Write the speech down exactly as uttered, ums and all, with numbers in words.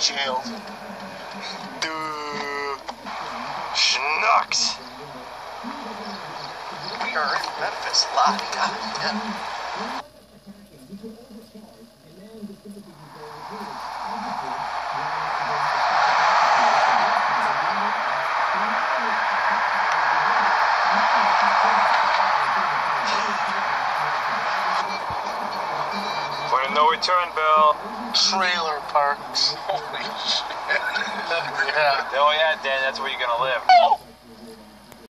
jailed. Duh. Schnucks. We are in Memphis, locked up. Yeah. Point of no return, Bill. Trailer parks. Holy shit. Yeah. Oh yeah, Dan, that's where you're gonna live.